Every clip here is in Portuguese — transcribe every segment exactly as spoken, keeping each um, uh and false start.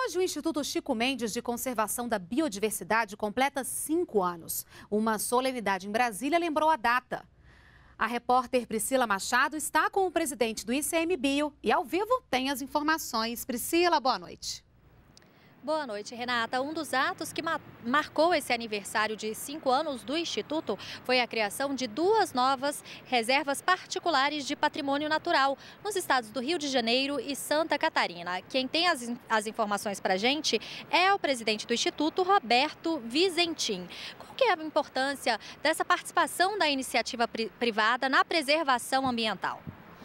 Hoje, o Instituto Chico Mendes de Conservação da Biodiversidade completa cinco anos. Uma solenidade em Brasília lembrou a data. A repórter Priscila Machado está com o presidente do I C M Bio e, ao vivo, tem as informações. Priscila, boa noite. Boa noite, Renata. Um dos atos que marcou esse aniversário de cinco anos do Instituto foi a criação de duas novas reservas particulares de patrimônio natural nos estados do Rio de Janeiro e Santa Catarina. Quem tem as, as informações para a gente é o presidente do Instituto, Roberto Vizentin. Qual que é a importância dessa participação da iniciativa pri privada na preservação ambiental?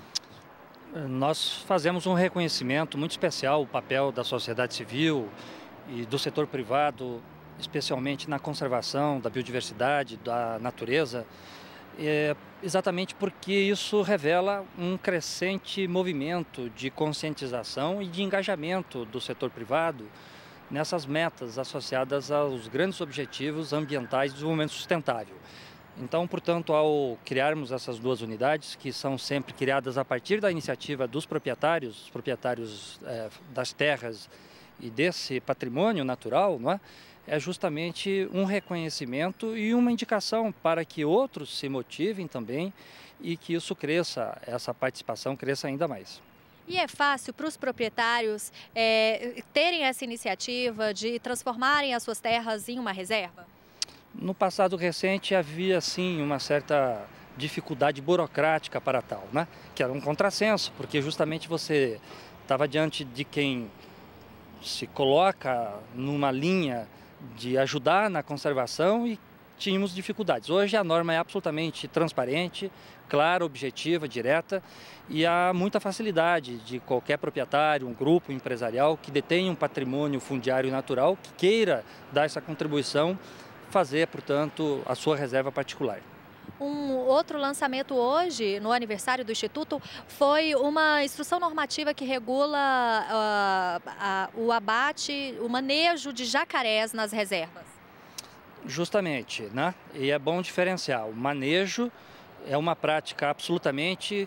Nós fazemos um reconhecimento muito especial, o papel da sociedade civil e do setor privado, especialmente na conservação da biodiversidade, da natureza, é exatamente porque isso revela um crescente movimento de conscientização e de engajamento do setor privado nessas metas associadas aos grandes objetivos ambientais de desenvolvimento sustentável. Então, portanto, ao criarmos essas duas unidades, que são sempre criadas a partir da iniciativa dos proprietários, os proprietários é, das terras e desse patrimônio natural, não é? É justamente um reconhecimento e uma indicação para que outros se motivem também e que isso cresça, essa participação cresça ainda mais. E é fácil para os proprietários é, terem essa iniciativa de transformarem as suas terras em uma reserva? No passado recente havia sim uma certa dificuldade burocrática para tal, né? Que era um contrassenso, porque justamente você estava diante de quem se coloca numa linha de ajudar na conservação e tínhamos dificuldades. Hoje a norma é absolutamente transparente, clara, objetiva, direta e há muita facilidade de qualquer proprietário, um grupo empresarial que detém um patrimônio fundiário natural que queira dar essa contribuição, fazer, portanto, a sua reserva particular. Um outro lançamento hoje, no aniversário do Instituto, foi uma instrução normativa que regula uh, uh, o abate, o manejo de jacarés nas reservas. Justamente, né? E é bom diferenciar. O manejo é uma prática absolutamente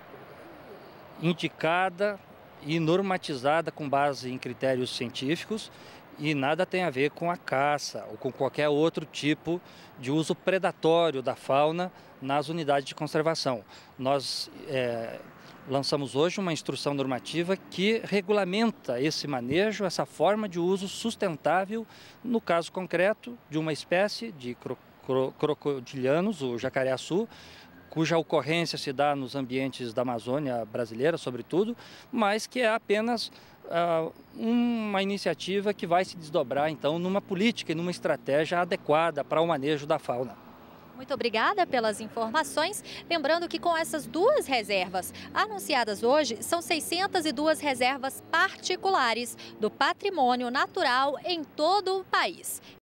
indicada e normatizada com base em critérios científicos e nada tem a ver com a caça ou com qualquer outro tipo de uso predatório da fauna nas unidades de conservação. Nós é, lançamos hoje uma instrução normativa que regulamenta esse manejo, essa forma de uso sustentável, no caso concreto de uma espécie de cro cro crocodilianos, o jacaré-açu, cuja ocorrência se dá nos ambientes da Amazônia brasileira, sobretudo, mas que é apenas uh, uma iniciativa que vai se desdobrar, então, numa política e numa estratégia adequada para o manejo da fauna. Muito obrigada pelas informações. Lembrando que com essas duas reservas anunciadas hoje, são seiscentas e duas reservas particulares do patrimônio natural em todo o país.